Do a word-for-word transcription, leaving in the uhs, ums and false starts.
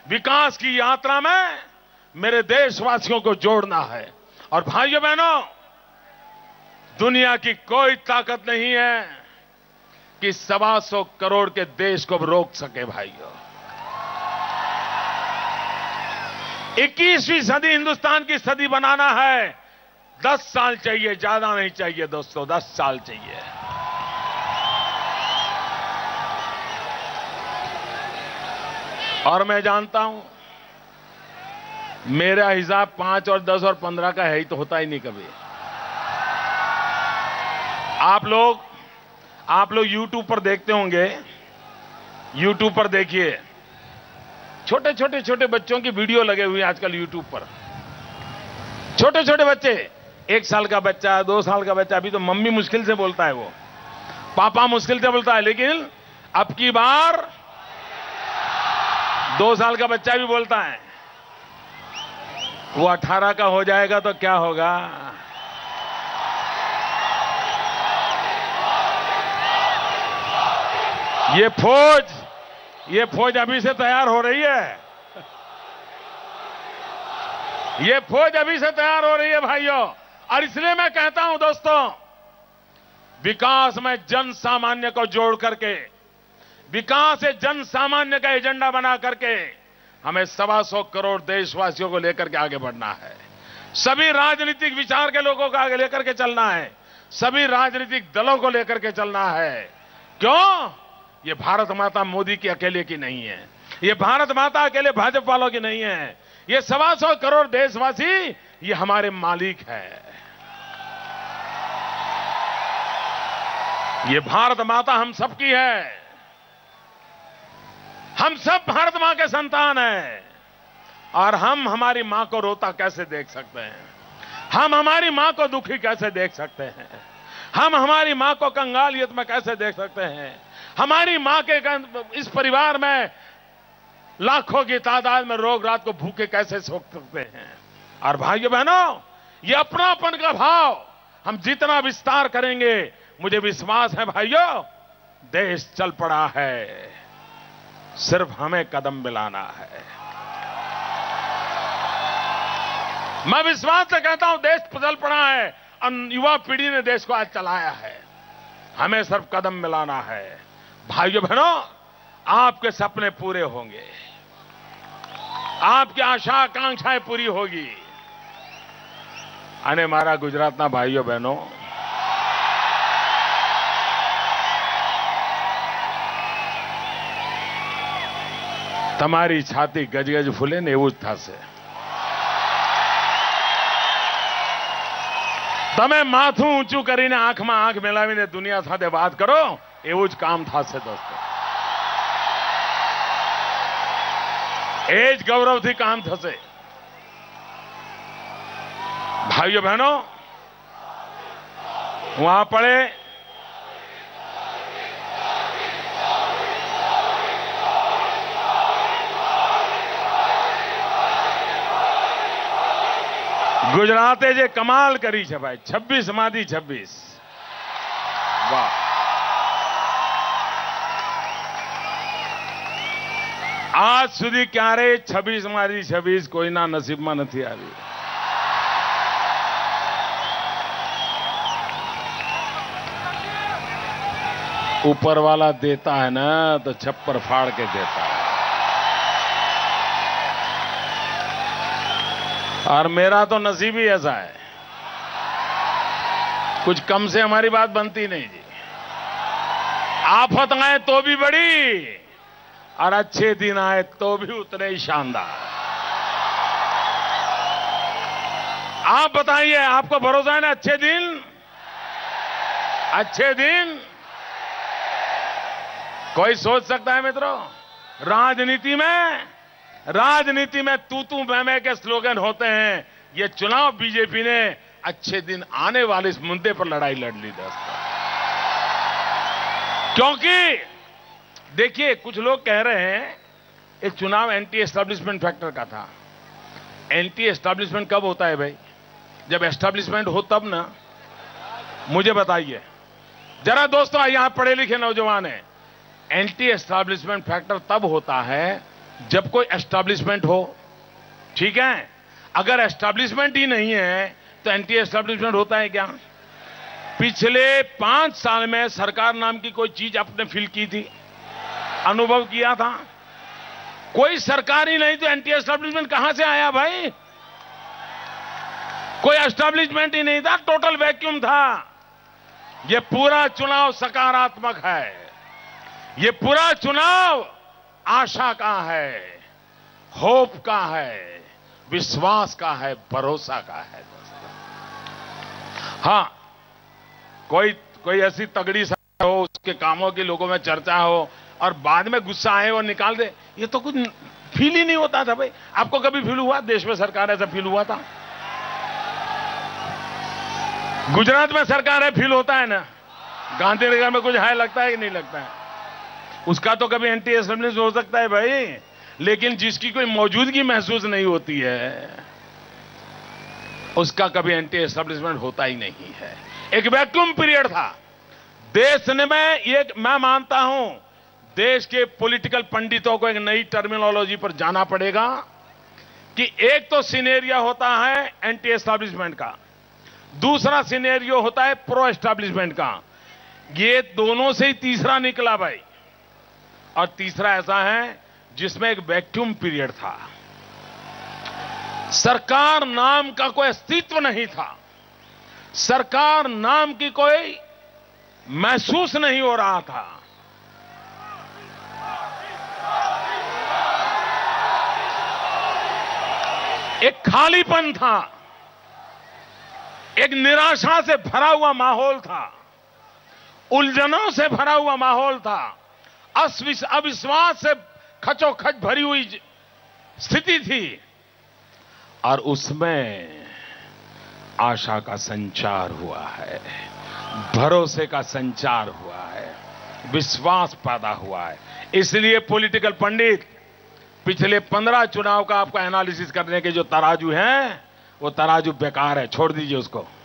विकास की यात्रा में मेरे देशवासियों को जोड़ना है। और भाइयों बहनों, दुनिया की कोई ताकत नहीं है कि सवा सौ करोड़ के देश को रोक सके। भाइयों, इक्कीसवीं सदी हिंदुस्तान की सदी बनाना है, दस साल चाहिए, ज्यादा नहीं चाहिए दोस्तों, दस साल चाहिए। और मैं जानता हूं, मेरा हिसाब पांच और दस और पंद्रह का है ही तो होता ही नहीं कभी। आप लोग आप लोग यूट्यूब पर देखते होंगे, यूट्यूब पर देखिए, छोटे छोटे छोटे बच्चों की वीडियो लगे हुए हैं आजकल यूट्यूब पर। छोटे छोटे बच्चे, एक साल का बच्चा, दो साल का बच्चा, अभी तो मम्मी मुश्किल से बोलता है, वो पापा मुश्किल से बोलता है, लेकिन अब की बार दो साल का बच्चा भी बोलता है। वो अठारह का हो जाएगा तो क्या होगा? ये फौज ये फौज अभी से तैयार हो रही है। ये फौज अभी से तैयार हो रही है भाइयों। और इसलिए मैं कहता हूं दोस्तों, विकास में जन सामान्य को जोड़ करके, विकास से जन सामान्य का एजेंडा बना करके हमें सवा सौ करोड़ देशवासियों को लेकर के आगे बढ़ना है। सभी राजनीतिक विचार के लोगों को आगे लेकर के चलना है, सभी राजनीतिक दलों को लेकर के चलना है। क्यों? ये भारत माता मोदी की अकेले की नहीं है, ये भारत माता अकेले भाजपा वालों की नहीं है, ये सवा सौ करोड़ देशवासी ये हमारे मालिक है। ये भारत माता हम सबकी है, हम सब भारत मां के संतान हैं। और हम हमारी मां को रोता कैसे देख सकते हैं? हम हमारी मां को दुखी कैसे देख सकते हैं? हम हमारी मां को कंगालियत में कैसे देख सकते हैं? हमारी मां के इस परिवार में लाखों की तादाद में रोग रात को भूखे कैसे सो सकते हैं? और भाइयों बहनों, ये अपनापन का भाव हम जितना विस्तार करेंगे, मुझे विश्वास है भाइयों, देश चल पड़ा है, सिर्फ हमें कदम मिलाना है। मैं विश्वास से कहता हूं, देश चल पड़ा है और युवा पीढ़ी ने देश को आज चलाया है, हमें सिर्फ कदम मिलाना है। भाइयों बहनों, आपके सपने पूरे होंगे, आपकी आशा आकांक्षाएं पूरी होगी। અને મારા ગુજરાતના ભાઈઓ બહેનો, તમારી છાતી ગજગજ ફૂલે ને એવું જ થશે। તમે માથું ઊંચું કરીને આંખમાં આંખ મેળવીને દુનિયા સાથે વાત કરો, એવું જ કામ થશે દોસ્તો। એ જ ગૌરવથી કામ થશે। भाइयों बहनों, वहां पड़े गुजराते जे कमाल करी है भाई, छब्बीस मादी छब्बीस, वाह। आज सुधी क्यारे छब्बीस मादी छब्बीस कोईना नसीब में नहीं आई। ऊपर वाला देता है ना तो छप्पर फाड़ के देता है। और मेरा तो नसीब ही ऐसा है, कुछ कम से हमारी बात बनती नहीं जी। आफत आए तो भी बड़ी और अच्छे दिन आए तो भी उतने ही शानदार। आप बताइए, आपको भरोसा है ना? अच्छे दिन अच्छे दिन कोई सोच सकता है मित्रों? राजनीति में राजनीति में तू तू मैं मैं के स्लोगन होते हैं। ये चुनाव बीजेपी ने अच्छे दिन आने वाले इस मुद्दे पर लड़ाई लड़ ली दोस्तों। क्योंकि देखिए, कुछ लोग कह रहे हैं एक चुनाव एंटी एस्टैब्लिशमेंट फैक्टर का था। एंटी एस्टैब्लिशमेंट कब होता है भाई? जब एस्टैब्लिशमेंट हो तब ना। मुझे बताइए जरा दोस्तों, यहां पढ़े लिखे नौजवान हैं, एंटी एस्टैब्लिशमेंट फैक्टर तब होता है जब कोई एस्टैब्लिशमेंट हो, ठीक है, अगर एस्टैब्लिशमेंट ही नहीं है तो एंटी एस्टैब्लिशमेंट होता है क्या? पिछले पांच साल में सरकार नाम की कोई चीज आपने फील की थी, अनुभव किया था? कोई सरकार ही नहीं तो एंटी एस्टैब्लिशमेंट कहां से आया भाई? कोई एस्टैब्लिशमेंट ही नहीं था, टोटल वैक्यूम था। यह पूरा चुनाव सकारात्मक है, यह पूरा चुनाव आशा का है, होप का है, विश्वास का है, भरोसा का है दोस्तों। हां, कोई कोई ऐसी तगड़ी सरकार हो, उसके कामों की लोगों में चर्चा हो और बाद में गुस्सा आए और निकाल दे, ये तो कुछ फील ही नहीं होता था भाई। आपको कभी फील हुआ देश में सरकार ऐसा फील हुआ था? गुजरात में सरकार है, फील होता है ना? गांधीनगर में कुछ है, लगता है कि नहीं लगता है? उसका तो कभी एंटी एस्टैब्लिशमेंट हो सकता है भाई, लेकिन जिसकी कोई मौजूदगी महसूस नहीं होती है उसका कभी एंटी एस्टैब्लिशमेंट होता ही नहीं है। एक वैक्यूम पीरियड था देश ने। मैं ये मैं मानता हूं देश के पॉलिटिकल पंडितों को एक नई टर्मिनोलॉजी पर जाना पड़ेगा कि एक तो सिनेरियो होता है एंटी एस्टैब्लिशमेंट का, दूसरा सिनेरियो होता है प्रो एस्टैब्लिशमेंट का। ये दोनों से ही तीसरा निकला भाई, और तीसरा ऐसा है जिसमें एक वैक्यूम पीरियड था। सरकार नाम का कोई अस्तित्व नहीं था, सरकार नाम की कोई महसूस नहीं हो रहा था। एक खालीपन था, एक निराशा से भरा हुआ माहौल था, उलझनों से भरा हुआ माहौल था, अविश्वास से खचोखच भरी हुई स्थिति थी, और उसमें आशा का संचार हुआ है, भरोसे का संचार हुआ है, विश्वास पैदा हुआ है। इसलिए पॉलिटिकल पंडित पिछले पंद्रह चुनाव का आपका एनालिसिस करने के जो तराजू हैं वो तराजू बेकार है, छोड़ दीजिए उसको।